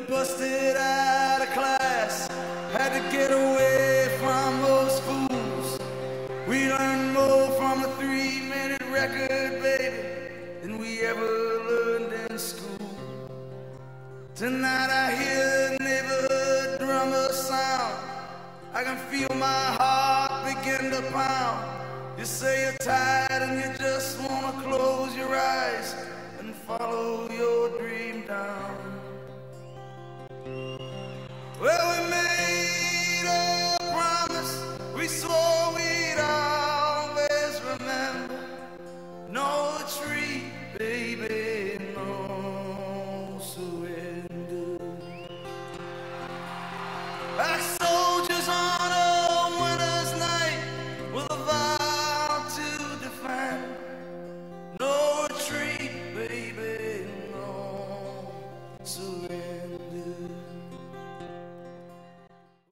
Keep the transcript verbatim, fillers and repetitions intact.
busted out of class, had to get away from those fools. We learned more from a three-minute record, baby, than we ever learned in school. Tonight I hear the neighborhood drummer sound. I can feel my heart begin to pound. You say you're tired and you just want to close your eyes and follow your dreams.